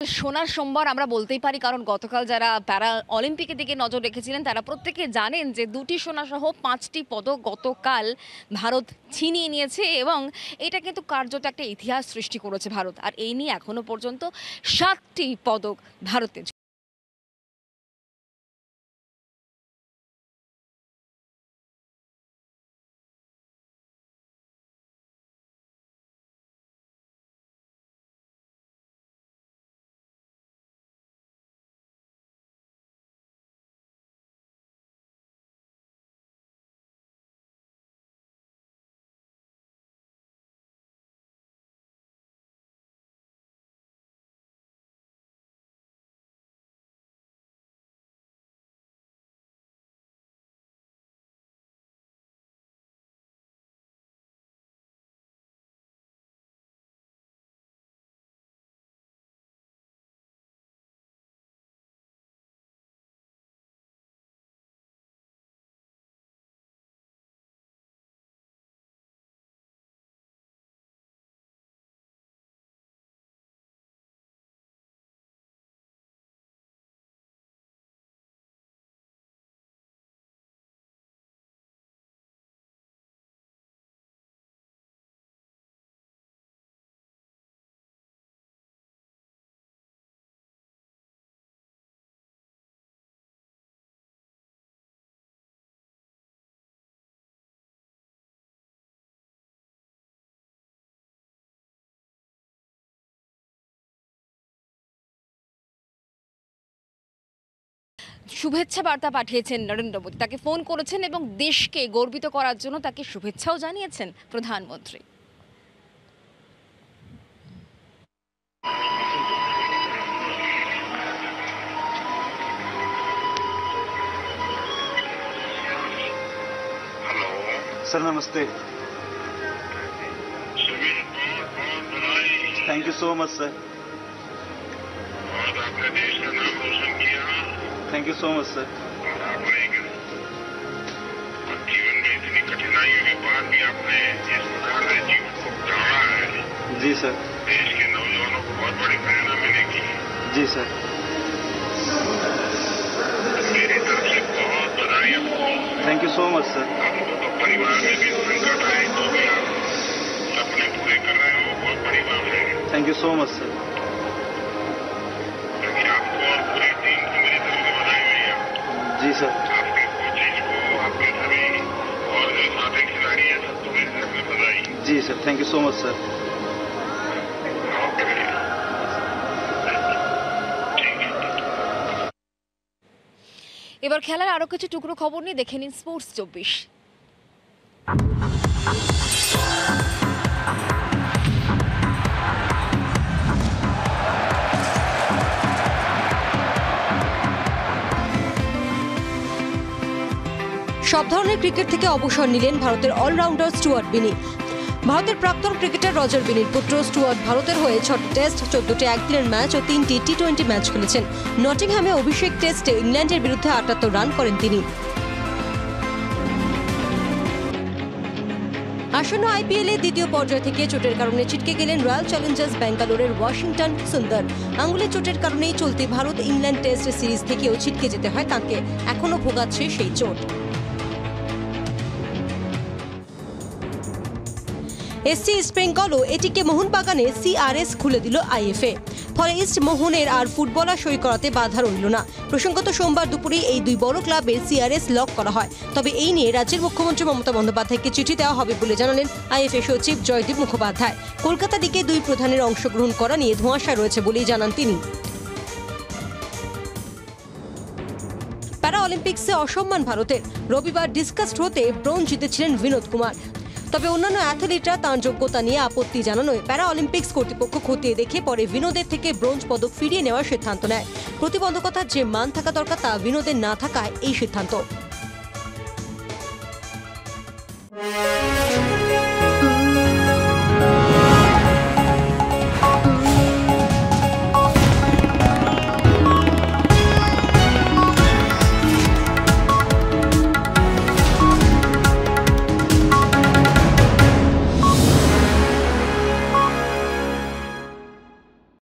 সোনার সোমবার আমরা বলতেই পারি, কারণ গতকাল যারা প্যারা অলিম্পিকের দিকে নজর রেখেছিলেন তারা প্রত্যেকে জানেন যে 2টি সোনা সহ 5টি পদক গতকাল ভারত ছিনিয়ে নিয়েছে এবং এটা কিন্তু কার্যত একটা ইতিহাস সৃষ্টি করেছে ভারত। আর এই নিয়ে এখনো পর্যন্ত 7টি পদক ভারতের। শুভেচ্ছা বার্তা পাঠিয়েছেন নরেন্দ্র মোদী, তাকে ফোন করেছেন এবং দেশকে গর্বিত করার জন্য তাকে শুভেচ্ছাও জানিয়েছেন প্রধানমন্ত্রী। सर नमस्ते। Thank you so much sir. आपने देश का नाम रोशन किया। Thank you so much sir. आपने जीवन में इतनी कठिनाइयों के बाद भी आपने इस प्रकार से जीवन को गुजारा है। जी सर। देश के नौजवानों को बहुत बड़ी प्रेरणा मिलेगी। जी सर। मेरी तरफ से बहुत बधाई आपको। Thank you so much sir. आपको तो परिवार में भी संकट आए तो भी आप सपने पूरे कर रहे हो, बहुत बड़ी बात है। Thank you so much sir. आपको और पूरी टीम को मेरी तरफ से बधाई भैया। जी सर। आपके कोचेज को, आपके सभी और जो साथी खिलाड़ी हैं सबको मेरी तरफ से बधाई। जी sir, thank you so much sir. Okay भैया। এবার খেলার আরো কিছু টুকরো খবর নিয়ে দেখে নিন স্পোর্টস 24। সব ধরনের ক্রিকেট থেকে অবসর নিলেন ভারতের অলরাউন্ডার স্টুয়ার্ট বিনি। ভারতের প্রাক্তন ক্রিকেটার রজার বিনির পুত্র স্টুয়ার্ট ভারতের হয়ে 6টি টেস্ট, 14টি একদিনের ম্যাচ ও 3টি টি-20 ম্যাচ খেলেছেন। নটিংহ্যামে অভিষেক টেস্টে ইংল্যান্ডের বিরুদ্ধে 78 রান করেন তিনি। আসন্ন আইপিএলে দ্বিতীয় পর্যায় থেকে চোটের কারণে ছিটকে গেলেন রয়্যাল চ্যালেঞ্জার্স ব্যাঙ্গালোরের ওয়াশিংটন সুন্দর। আঙুলে চোটের কারণেই চলতি ভারত ইংল্যান্ড টেস্ট সিরিজ থেকেও ছিটকে যেতে হয় তাকে। এখনো ভোগাচ্ছে সেই চোট। এসসি ইস্ট বেঙ্গল ও এটিকে মোহনবাগানে সিআরএস খুলে দিল আইএফএ। ফলে ইস্ট মোহনের আর ফুটবলার সই করাতে বাধা রইল না। প্রসঙ্গত সোমবার দুপুরে এই দুই বড় ক্লাবের সিআরএস লক করা হয়। তবে এই নিয়ে রাজ্যের মুখ্যমন্ত্রী মমতা বন্দ্যোপাধ্যায়কে চিঠি দেওয়া হবে বলে জানালেন আইএফএ সচিব জয়দীপ মুখোপাধ্যায়। কলকাতা দিকে দুই প্রধানের অংশগ্রহণ করা নিয়ে ধোঁয়াশা রয়েছে বলেই জানান তিনি। প্যারা অলিম্পিক্সে অসম্মান ভারতের। রবিবার ডিসকাস থ্রোতে ব্রোঞ্জ জিতেছিলেন বিনোদ কুমার। তবে অন্যান্য অ্যাথলিটরা তাঁর যোগ্যতা নিয়ে আপত্তি জানানোয় প্যারা অলিম্পিক্স কর্তৃপক্ষ খতিয়ে দেখে পরে বিনোদের থেকে ব্রোঞ্জ পদক ফিরিয়ে নেওয়ার সিদ্ধান্ত নেয়। প্রতিবন্ধকতার যে মান থাকা দরকার তা বিনোদের না থাকায় এই সিদ্ধান্ত।